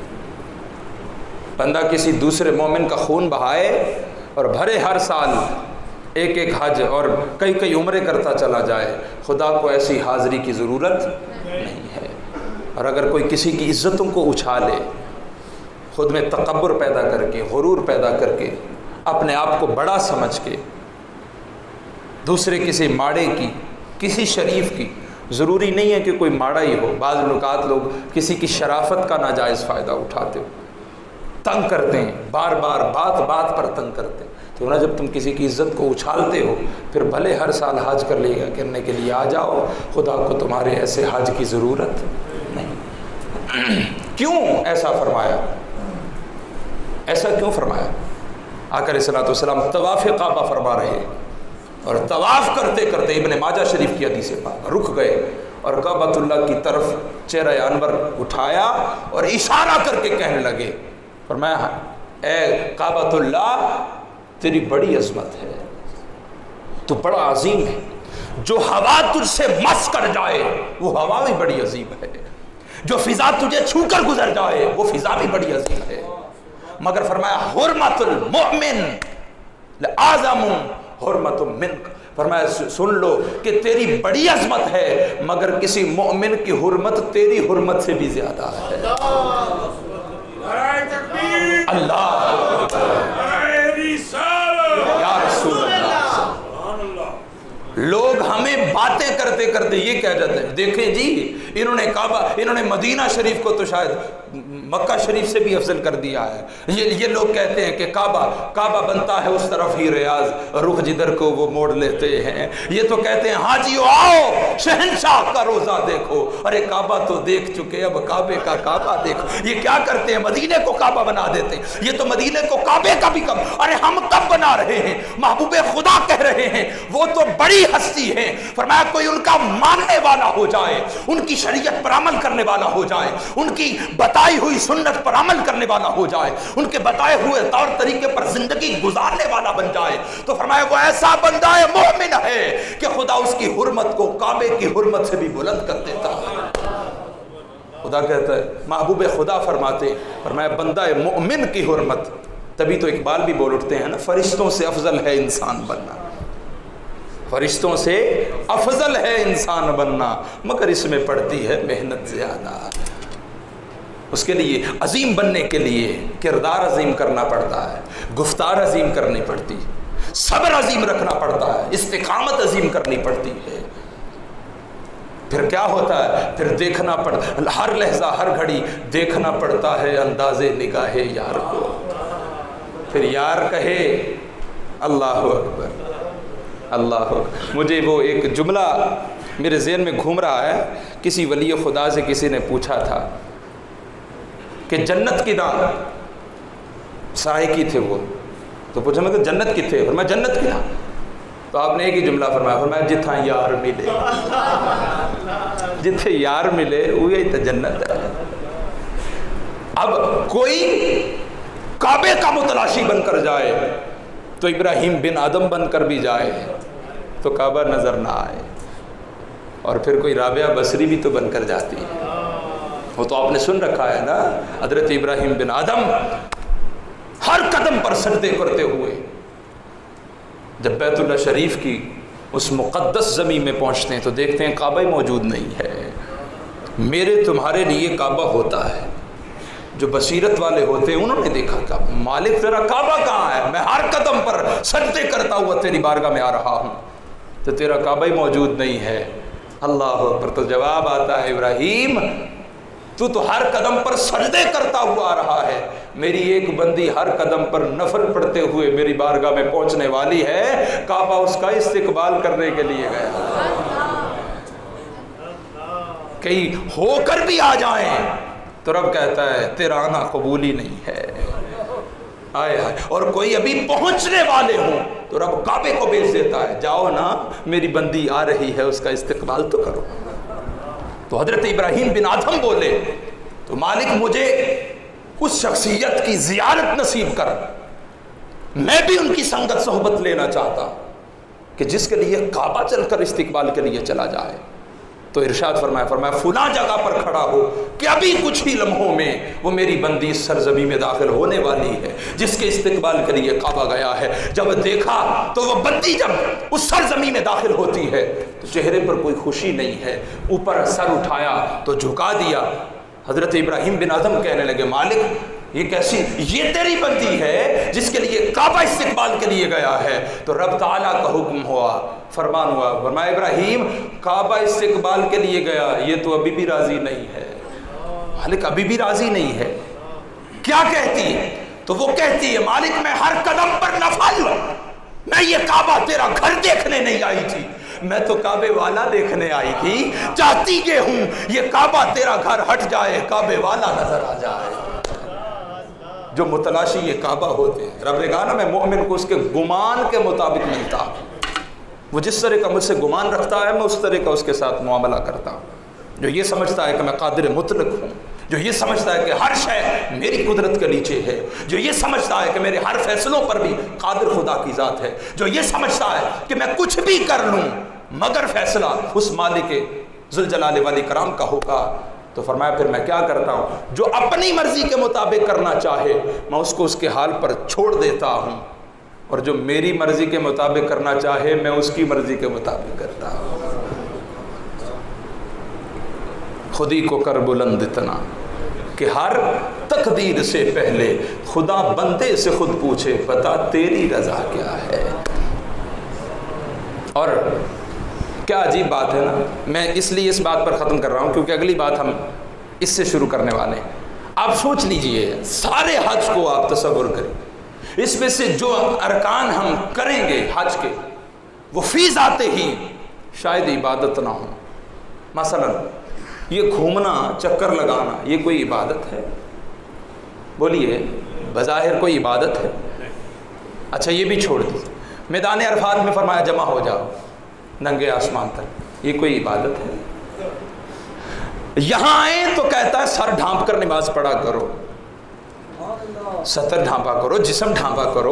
بندہ کسی دوسرے مومن کا خون بہائے اور بھرے ہر سال ایک ایک حج اور کئی کئی عمرے کرتا چلا جائے، خدا کو ایسی حاضری کی ضرورت نہیں ہے۔ اور اگر کوئی کسی کی عزتوں کو اچھالے، خود میں تکبر پیدا کر کے، غرور پیدا کر کے، اپنے آپ کو بڑا سمجھ کے، دوسرے کسی ماڑے کی، کسی شریف کی، ضروری نہیں ہے کہ کوئی ماڑا ہی ہو، بعض اوقات لوگ کسی کی شرافت کا ناجائز فائدہ اٹھاتے ہو، تنگ کرتے ہیں، بار بار بات بات پر تنگ کرتے ہیں، تو نہ جب تم کسی کی عزت کو اچھالتے ہو پھر بھلے ہر سال حج کر لے گا کرنے کے لیے آ جاؤ، خدا کو تمہارے ایسے حج کی ضرورت نہیں۔ کیوں ایسا فرمایا؟ ایسا کیوں فرمایا؟ آقا علیہ الصلوۃ والسلام طواف کعبہ فرما رہے اور طواف کرتے کرتے ابن ماجہ شریف کی حدیث پاک رک گئے اور کعبۃ اللہ کی طرف چہرہ انور اٹھایا اور اشارہ کر کے کہنے لگے، فرمایا اے کعبۃ اللہ تیری بڑی عظمت ہے، تو بڑا عظیم ہے، جو ہوا تجھ سے مس کر جائے وہ ہوا بھی بڑی عظیم ہے، جو فضا تجھے چھو کر گزر جائے وہ فضا بھی بڑی عظیم ہے، مگر فرمایا حرمت المؤمن لأعظم حرمت منک، فرمایا سن لو کہ تیری بڑی عظمت ہے مگر کسی مومن کی حرمت تیری حرمت سے بھی زیادہ ہے۔ اللہ یا رسول اللہ، لوگ ہمیں باتیں کرتے کرتے یہ کہہ جاتے ہیں دیکھیں جی انہوں نے کعبہ، انہوں نے مدینہ شریف کو تو شاید مکہ شریف سے بھی افضل کر دیا ہے۔ یہ یہ لوگ کہتے ہیں کہ کعبہ کعبہ بنتا ہے اس طرف ہی ریاض، رخ جدھر کو وہ موڑ لیتے ہیں۔ یہ تو کہتے ہیں حاجیو آؤ شہنشاہ کا روزہ دیکھو، ارے کعبہ تو دیکھ چکے، اب کعبے کا کعبہ دیکھو۔ یہ کیا کرتے ہیں؟ مدینے کو کعبہ بنا دیتے ہیں۔ یہ تو مدینے کو کعبے کا بھی کم، ارے ہم کب بنا رہے ہیں؟ محبوب خدا کہہ رہے ہیں وہ تو بڑی ہستی ہے، فرمایا کوئی ان کا ماننے والا ہو جائے، ان کی شریعت پر عمل کرنے والا ہو جائے، ان کی بتائی ہوئی سنت پر عمل کرنے والا ہو جائے، ان کے بتائے ہوئے طور طریقے پر زندگی گزارنے والا بن جائے، تو فرمایا وہ ایسا بندہ مومن ہے کہ خدا اس کی حرمت کو کعبے کی حرمت سے بھی بلند کر دیتا ہے۔ خدا کہتا ہے، محبوب خدا فرماتے، فرمایا بندہ مومن کی حرمت، تبھی تو اقبال بھی بول اٹھتے ہیں نا، فرشتوں سے افضل ہے انسان بننا، فرشتوں سے افضل ہے انسان بننا، مگر اس میں پڑتی ہے محنت زیادہ۔ اس کے لیے عظیم بننے کے لیے کردار عظیم کرنا پڑتا ہے، گفتار عظیم کرنی پڑتی ہے، صبر عظیم رکھنا پڑتا ہے، استقامت عظیم کرنی پڑتی ہے۔ پھر کیا ہوتا ہے؟ پھر دیکھنا پڑتا، ہر لحظہ ہر گھڑی دیکھنا پڑتا ہے انداز نگاہ یار کو۔ پھر یار کہے اللہ اکبر اللہ اکبر۔ مجھے وہ ایک جملہ میرے ذہن میں گھوم رہا ہے، کسی ولی خدا سے کسی نے پوچھا تھا کہ جنت کی دان سائے کی تھے وہ، تو پوچھا میں کہ جنت کی تھے، فرمایا جنت کی دان، تو آپ نے ایک ہی جملہ فرمایا، فرمایا جتھا یار ملے، جتھے یار ملے وہی تو جنت ہے۔ اب کوئی کعبے کا متلاشی بن کر جائے تو ابراہیم بن آدم بن کر بھی جائے تو کعبہ نظر نہ آئے، اور پھر کوئی رابعہ بصری بھی تو بن کر جاتی ہے۔ وہ تو آپ نے سن رکھا ہے نا، حضرت ابراہیم بن آدم ہر قدم پر سجدے کرتے ہوئے جب بیت اللہ شریف کی اس مقدس زمین میں پہنچتے ہیں تو دیکھتے ہیں کعبہ موجود نہیں ہے۔ میرے تمہارے لیے کعبہ ہوتا ہے، جو بصیرت والے ہوتے ہیں انہوں نے دیکھا کہ مالک تیرا کعبہ کہاں ہے، میں ہر قدم پر سجدے کرتا ہوا تیری بارگاہ میں آ رہا ہوں تو تیرا کعبہ ہی موجود نہیں ہے۔ اللہ اکبر۔ تو جواب آتا ہے ابراہیم تو تو ہر قدم پر سجدے کرتا ہوا آ رہا ہے، میری ایک بندی ہر قدم پر نفل پڑھتے ہوئے میری بارگاہ میں پہنچنے والی ہے، کعبہ اس کا استقبال کرنے کے لیے گیا۔ کہیں ہو کر بھی آ جائیں تو رب کہتا ہے تیرا آنا قبول ہی نہیں ہے، آئے آئے، اور کوئی ابھی پہنچنے والے ہوں تو رب کعبے کو بھیج دیتا ہے، جاؤ نا میری بندی آ رہی ہے اس کا استقبال تو کرو۔ تو حضرت ابراہیم بن آدم بولے تو مالک مجھے اس شخصیت کی زیارت نصیب کر، میں بھی ان کی سنگت صحبت لینا چاہتا کہ جس کے لیے کعبہ چل کر استقبال کے لیے چلا جائے۔ تو ارشاد فرمایا فرمایا فلاں جگہ پر کھڑا ہو کہ ابھی کچھ ہی لمحوں میں وہ میری بندی اس سرزمین میں داخل ہونے والی ہے جس کے استقبال کے لیے کعبہ گیا ہے۔ جب دیکھا تو وہ بندی جب اس سرزمین میں داخل ہوتی ہے تو چہرے پر کوئی خوشی نہیں ہے، اوپر سر اٹھایا تو جھکا دیا۔ حضرت ابراہیم بن آدم کہنے لگے مالک یہ کیسی، یہ تیری بندی ہے جس کے لیے کعبہ استقبال کے لیے گیا ہے؟ تو رب تعالیٰ کا حکم ہوا، فرمان ہوا، فرمایا ابراہیم کعبہ استقبال کے لیے گیا، یہ تو ابھی بھی راضی نہیں ہے۔ مالک ابھی بھی راضی نہیں ہے، کیا کہتی ہے؟ تو وہ کہتی ہے مالک میں ہر قدم پر نفل، میں یہ کعبہ تیرا گھر دیکھنے نہیں آئی تھی، میں تو کعبے والا دیکھنے آئی تھی، چاہتی یہ ہوں یہ کعبہ تیرا گھر ہٹ جائے، کعبے والا نظر آ جائے۔ جو متلاشی یہ کعبہ ہوتے ہیں، رب نے کہا نا میں مومن کو اس کے گمان کے مطابق ملتا ہوں، وہ جس طرح کا مجھ سے گمان رکھتا ہے میں اس طرح کا اس کے ساتھ معاملہ کرتا ہوں۔ جو یہ سمجھتا ہے کہ میں قادر مطلق ہوں، جو یہ سمجھتا ہے کہ ہر شے میری قدرت کے نیچے ہے، جو یہ سمجھتا ہے کہ میرے ہر فیصلوں پر بھی قادر خدا کی ذات ہے، جو یہ سمجھتا ہے کہ میں کچھ بھی کر لوں مگر فیصلہ اس مالک ذوالجلال والاکرام کا ہوگا، تو فرمایا پھر میں کیا کرتا ہوں، جو اپنی مرضی کے مطابق کرنا چاہے میں اس کو اس کے حال پر چھوڑ دیتا ہوں، اور جو میری مرضی کے مطابق کرنا چاہے میں اس کی مرضی کے مطابق کرتا ہوں۔ خودی کو کر بلند اتنا کہ ہر تقدیر سے پہلے خدا بندے سے خود پوچھے بتا تیری رضا کیا ہے۔ اور کیا عجیب بات ہے نا، میں اس لیے اس بات پر ختم کر رہا ہوں کیونکہ اگلی بات ہم اس سے شروع کرنے والے ہیں۔ آپ سوچ لیجئے سارے حج کو آپ تصور کریں، اس میں سے جو ارکان ہم کریں گے حج کے وہ فی ذات ہی شاید عبادت نہ ہو۔ مثلا یہ گھومنا چکر لگانا یہ کوئی عبادت ہے؟ بولیے، بظاہر کوئی عبادت ہے؟ اچھا یہ بھی چھوڑ دیجیے، میدان عرفات میں فرمایا جمع ہو جاؤ ننگے آسمان تک، یہ کوئی عبادت ہے؟ یہاں آئے تو کہتا ہے سر ڈھانپ کر نماز پڑھا کرو، سطر ڈھانپا کرو، جسم ڈھانپا کرو،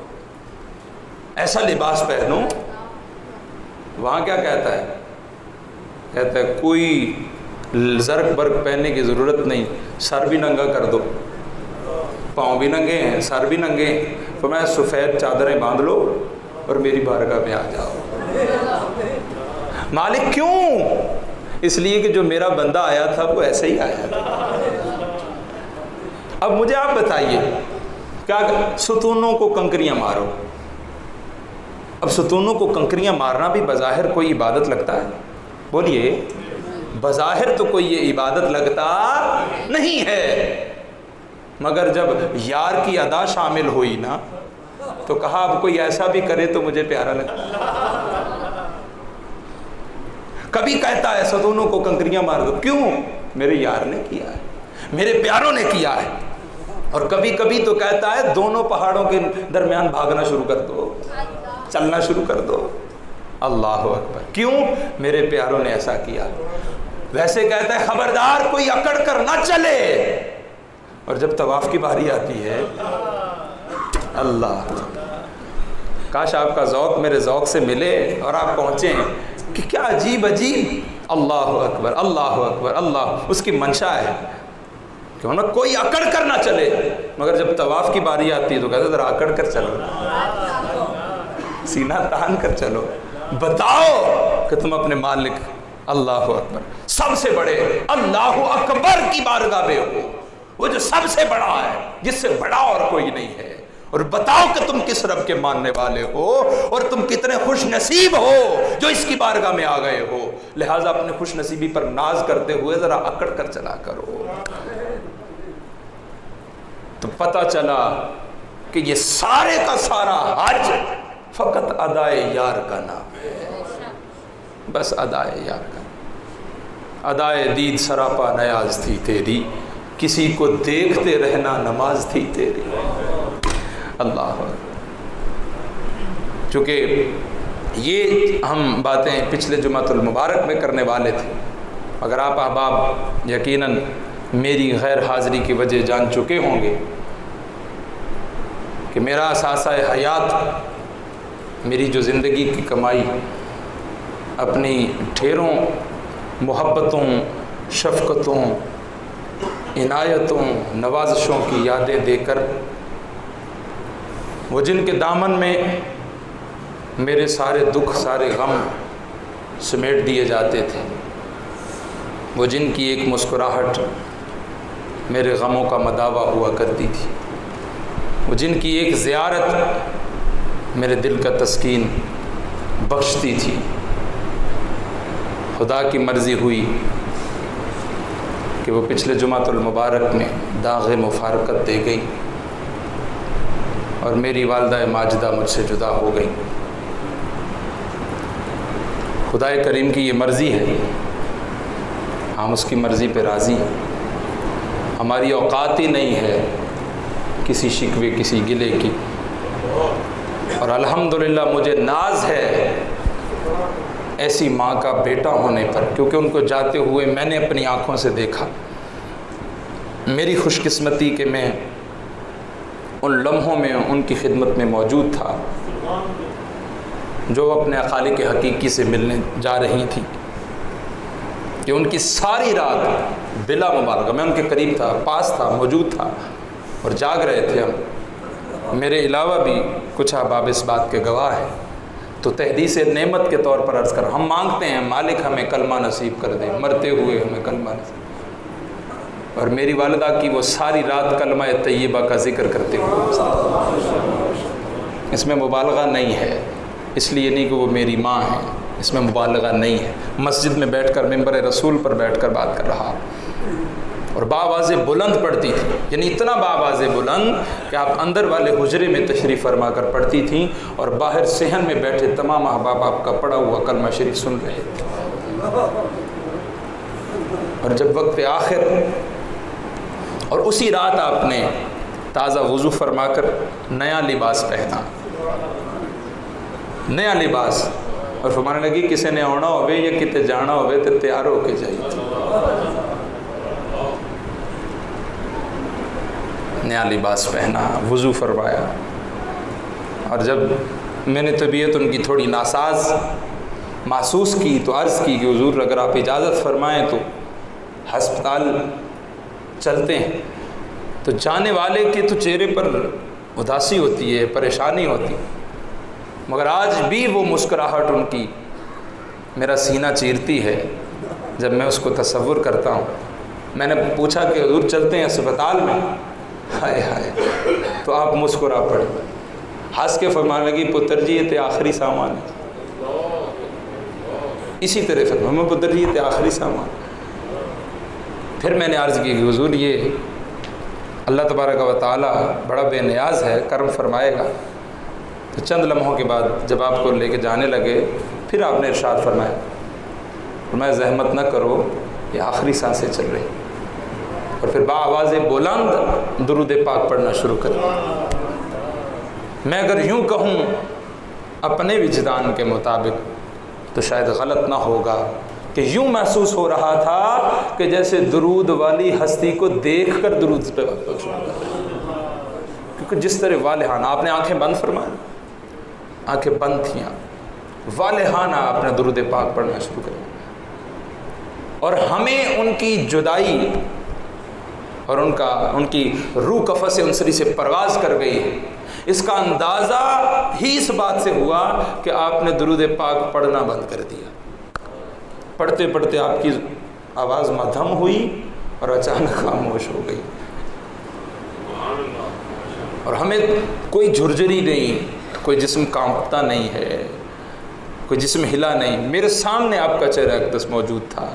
ایسا لباس پہنو۔ وہاں کیا کہتا ہے؟ کہتا ہے کوئی زرق برق پہننے کی ضرورت نہیں، سر بھی ننگا کر دو، پاؤں بھی ننگے ہیں، سر بھی ننگے ہیں، فرمایا سفید چادریں باندھ لو اور میری بارگاہ میں آ جاؤ۔ مالک کیوں؟ اس لیے کہ جو میرا بندہ آیا تھا وہ ایسے ہی آیا تھا۔ اب مجھے آپ بتائیے، کیا ستونوں کو کنکریاں مارو؟ اب ستونوں کو کنکریاں مارنا بھی بظاہر کوئی عبادت لگتا ہے؟ بولیے، بظاہر تو کوئی یہ عبادت لگتا نہیں ہے، مگر جب یار کی ادا شامل ہوئی نا تو کہا اب کوئی ایسا بھی کرے تو مجھے پیارا لگتا ہے۔ کبھی کہتا ہے ستونوں کو کنکریاں مار دو، کیوں؟ میرے یار نے کیا ہے، میرے پیاروں نے کیا ہے۔ اور کبھی کبھی تو کہتا ہے دونوں پہاڑوں کے درمیان بھاگنا شروع کر دو، چلنا شروع کر دو۔ اللہ اکبر، کیوں؟ میرے پیاروں نے ایسا کیا۔ ویسے کہتا ہے خبردار کوئی اکڑ کر نہ چلے، اور جب طواف کی باری آتی ہے، اللہ، کاش آپ کا ذوق میرے ذوق سے ملے اور آپ پہنچیں کہ کیا عجیب عجیب، اللہ اکبر اللہ اکبر اللہ، اس کی منشا ہے کیوں نہ کوئی اکڑ کر نہ چلے، مگر جب طواف کی باری آتی ہے تو کہتے ہیں ذرا اکڑ کر چلو، سینہ تان کر چلو، بتاؤ کہ تم اپنے مالک اللہ اکبر سب سے بڑے اللہ اکبر کی بارگاہ میں ہو، وہ جو سب سے بڑا ہے، جس سے بڑا اور کوئی نہیں ہے، اور بتاؤ کہ تم کس رب کے ماننے والے ہو اور تم کتنے خوش نصیب ہو جو اس کی بارگاہ میں آ گئے ہو۔ لہٰذا اپنے خوش نصیبی پر ناز کرتے ہوئے ذرا اکڑ کر چلا کرو۔ تو پتہ چلا کہ یہ سارے کا سارا حج فقط ادائے یار کا نام ہے، بس ادائے یار کا، ادائے دید سراپا نیاز تھی تیری، کسی کو دیکھتے رہنا نماز تھی تیری۔ اللہ، چونکہ یہ ہم باتیں پچھلے جمعۃ المبارک میں کرنے والے تھے، اگر آپ احباب یقیناً میری غیر حاضری کی وجہ جان چکے ہوں گے کہ میرا اثاثہ حیات، میری جو زندگی کی کمائی اپنی ڈھیروں محبتوں، شفقتوں، عنایتوں، نوازشوں کی یادیں دے کر، وہ جن کے دامن میں میرے سارے دکھ سارے غم سمیٹ دیے جاتے تھے، وہ جن کی ایک مسکراہٹ میرے غموں کا مداوع ہوا کرتی تھی، وہ جن کی ایک زیارت میرے دل کا تسکین بخشتی تھی، خدا کی مرضی ہوئی کہ وہ پچھلے جمعۃ المبارک میں داغ مفارقت دے گئی اور میری والدہ ماجدہ مجھ سے جدا ہو گئی۔ خدا کریم کی یہ مرضی ہے، ہم اس کی مرضی پہ راضی ہیں، ہماری اوقات ہی نہیں ہے کسی شکوے کسی گلے کی، اور الحمدللہ مجھے ناز ہے ایسی ماں کا بیٹا ہونے پر، کیونکہ ان کو جاتے ہوئے میں نے اپنی آنکھوں سے دیکھا۔ میری خوش قسمتی کہ میں ان لمحوں میں ان کی خدمت میں موجود تھا جو اپنے خالق حقیقی سے ملنے جا رہی تھی، کہ ان کی ساری رات بلا مبالغہ میں ان کے قریب تھا، پاس تھا، موجود تھا، اور جاگ رہے تھے ہم۔ میرے علاوہ بھی کچھ احباب اس بات کے گواہ ہیں، تو تحدیث نعمت کے طور پر عرض کر ہم مانگتے ہیں مالک ہمیں کلمہ نصیب کر دے، مرتے ہوئے ہمیں کلمہ نصیب۔ اور میری والدہ کی وہ ساری رات کلمہ طیبہ کا ذکر کرتے ہوئے، اس میں مبالغہ نہیں ہے، اس لیے نہیں کہ وہ میری ماں ہے، اس میں مبالغہ نہیں ہے، مسجد میں بیٹھ کر ممبر رسول پر بیٹھ کر بات کر رہا، اور بآواز بلند پڑھتی تھی، یعنی اتنا بآواز بلند کہ آپ اندر والے حجرے میں تشریف فرما کر پڑھتی تھیں اور باہر صحن میں بیٹھے تمام احباب آپ کا پڑھا ہوا کلمہ شریف سن رہے تھے۔ اور جب وقت آخر اور اسی رات آپ نے تازہ وضو فرما کر نیا لباس پہنا، نیا لباس، اور فرمانے لگی کسی نے آنا ہوئے یا کتے جانا ہوئے تو تیار ہو کے جائیے۔ نیا لباس پہنا، وضو فرمایا، اور جب میں نے طبیعت ان کی تھوڑی ناساز محسوس کی تو عرض کی کہ حضور اگر آپ اجازت فرمائیں تو ہسپتال چلتے ہیں۔ تو جانے والے کے تو چہرے پر اداسی ہوتی ہے، پریشانی ہوتی، مگر آج بھی وہ مسکراہٹ ان کی میرا سینہ چیرتی ہے جب میں اس کو تصور کرتا ہوں۔ میں نے پوچھا کہ حضور چلتے ہیں اسپتال میں؟ ہائے ہائے، تو آپ مسکرا پڑے، ہنس کے فرمانے لگی پتر جی یہ تے آخری سامان ہے۔ اسی طرح فرمایا پتر جی یہ تے آخری سامان۔ پھر میں نے عرض کی کہ حضور یہ اللہ تبارک و تعالیٰ بڑا بے نیاز ہے، کرم فرمائے گا۔ تو چند لمحوں کے بعد جب آپ کو لے کے جانے لگے پھر آپ نے ارشاد فرمایا فرمایا زحمت نہ کرو، یہ آخری سانسیں چل رہی، اور پھر بآواز بلند درود پاک پڑھنا شروع کر دیا۔ میں اگر یوں کہوں اپنے وجدان کے مطابق تو شاید غلط نہ ہوگا کہ یوں محسوس ہو رہا تھا کہ جیسے درود والی ہستی کو دیکھ کر درود پہ وقت شروع کر رہے ہیں، کیونکہ جس طرح والہانہ آپ نے آنکھیں بند فرمائی، آنکھیں بند تھیں، والہانہ آپ نے درود پاک پڑھنا شروع کر دیا، اور ہمیں ان کی جدائی اور ان کا ان کی روح قفس انصری سے پرواز کر گئی ہے، اس کا اندازہ ہی اس بات سے ہوا کہ آپ نے درود پاک پڑھنا بند کر دیا۔ پڑھتے پڑھتے آپ کی آواز مدھم ہوئی اور اچانک خاموش ہو گئی، اور ہمیں کوئی جھرجری نہیں، کوئی جسم کانپتا نہیں ہے، کوئی جسم ہلا نہیں، میرے سامنے آپ کا چہرہ اقدس موجود تھا۔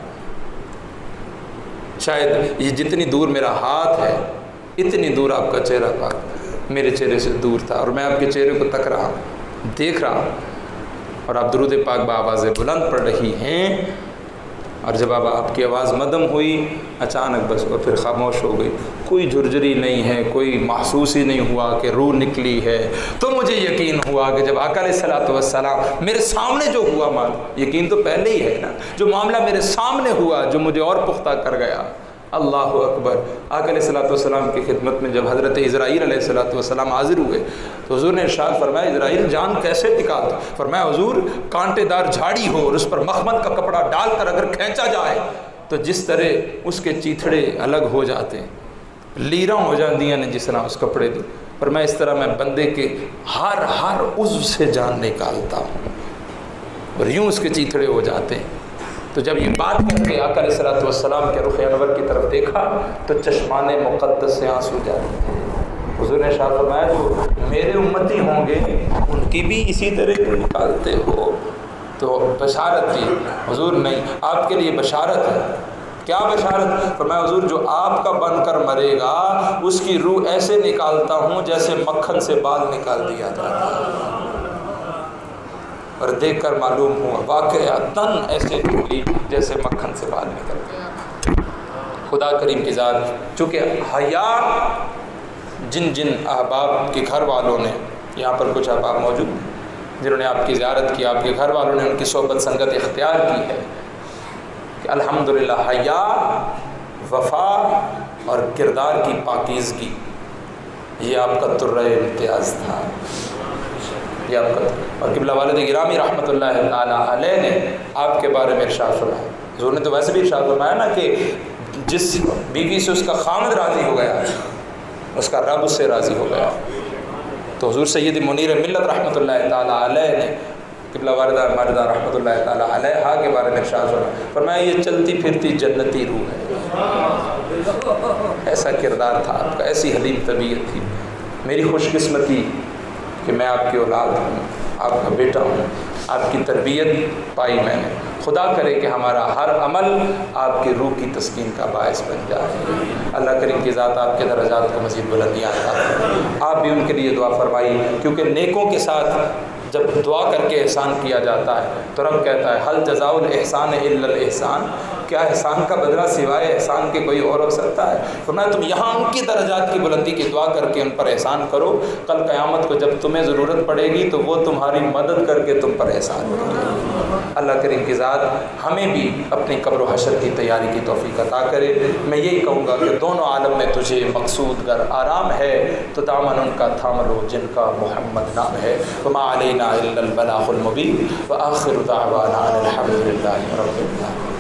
شاید یہ جتنی دور میرا ہاتھ ہے اتنی دور آپ کا چہرہ پاک میرے چہرے سے دور تھا، اور میں آپ کے چہرے کو تک رہا ہوں، دیکھ رہا ہوں، اور آپ درود پاک بآواز بلند پڑھ رہی ہیں، اور جب اب آپ کی آواز مدھم ہوئی اچانک بس اور پھر خاموش ہو گئی، کوئی جھرجری نہیں ہے، کوئی محسوس ہی نہیں ہوا کہ روح نکلی ہے۔ تو مجھے یقین ہوا کہ جب آقا علیہ الصلوۃ والسلام میرے سامنے جو ہوا، مان یقین تو پہلے ہی ہے نا، جو معاملہ میرے سامنے ہوا جو مجھے اور پختہ کر گیا۔ اللہ اکبر۔ آقا علیہ الصلوۃ والسلام کی خدمت میں جب حضرت عزرائیل علیہ الصلوۃ والسلام حاضر ہوئے تو حضور نے ارشاد فرمایا عزرائیل جان کیسے نکالتا؟ فرمایا حضور کانٹے دار جھاڑی ہو اور اس پر مخمل کا کپڑا ڈال کر اگر کھینچا جائے تو جس طرح اس کے چیتھڑے الگ ہو جاتے ہیں، لیراں ہو جاندیاں نے جس طرح اس کپڑے دی، فرمایا اس طرح میں بندے کے ہر ہر عضو سے جان نکالتا ہوں اور یوں اس کے چیتھڑے ہو جاتے ہیں۔ تو جب یہ بات کر کے آقا علیہ الصلوۃ والسلام کے رخ انور کی طرف دیکھا تو چشمان مقدس سے آنسو جاتے ہیں۔ حضور نے ارشاد فرمایا جو میرے امتی ہوں گے ان کی بھی اسی طرح نکالتے ہو۔ تو بشارت دی حضور نہیں، آپ کے لیے بشارت ہے۔ کیا بشارت؟ فرمایا حضور جو آپ کا بن کر مرے گا اس کی روح ایسے نکالتا ہوں جیسے مکھن سے بال نکال دیا جاتا ہے، اور دیکھ کر معلوم ہوا واقعہ تن ایسے ہوئی جیسے مکھن سے بال نکل گیا۔ خدا کریم کی ذات، چونکہ حیا جن جن احباب کے گھر والوں نے، یہاں پر کچھ احباب موجود ہیں جنہوں نے آپ کی زیارت کی، آپ کے گھر والوں نے ان کی صحبت سنگت اختیار کی ہے، کہ الحمدللہ حیا، وفا اور کردار کی پاکیزگی یہ آپ کا ترہ امتیاز تھا، یہ آپ کا۔ اور قبلہ والد گرامی رحمۃ اللہ تعالیٰ علیہ نے آپ کے بارے میں ارشاد فرمایا، حضور نے تو ویسے بھی ارشاد فرمایا نا کہ جس بیوی سے اس کا خامد راضی ہو گیا اس کا رب اس سے راضی ہو گیا۔ تو حضور سید منیر ملت رحمۃ اللہ تعالیٰ علیہ نے قبلہ والدہ ماجدہ رحمۃ اللہ تعالیٰ علیہ کے بارے میں ارشاد فرمایا، فرمایا یہ چلتی پھرتی جنتی روح ہے۔ ایسا کردار تھا آپ کا، ایسی حلیم طبیعت تھی۔ میری خوش قسمتی کہ میں آپ کی اولاد ہوں، آپ کا بیٹا ہوں، آپ کی تربیت پائی میں نے۔ خدا کرے کہ ہمارا ہر عمل آپ کی روح کی تسکین کا باعث بن جائے۔ اللہ کریم کی ذات آپ کے درجات کو مزید بلندیاں عطا فرمائے۔ آپ بھی ان کے لیے دعا فرمائی، کیونکہ نیکوں کے ساتھ جب دعا کر کے احسان کیا جاتا ہے تو رب کہتا ہے حل جزاء الاحسان الا الاحسان، کیا احسان کا بدلہ سوائے احسان کے کوئی اور ہو سکتا ہے؟ فرمایا تم یہاں ان کی درجات کی بلندی کی دعا کر کے ان پر احسان کرو، کل قیامت کو جب تمہیں ضرورت پڑے گی تو وہ تمہاری مدد کر کے تم پر احسان کرے گی۔ اللہ کریم کی ذات ہمیں بھی اپنی قبر و حشر کی تیاری کی توفیق عطا کرے۔ میں یہی کہوں گا کہ دونوں عالم میں تجھے مقصود گر آرام ہے تو دامن ان کا تھام لو جن کا محمد نام ہے۔ وما علینا الا البلاغ المبین وآخر دعوانا ان الحمد للہ رب العالمین۔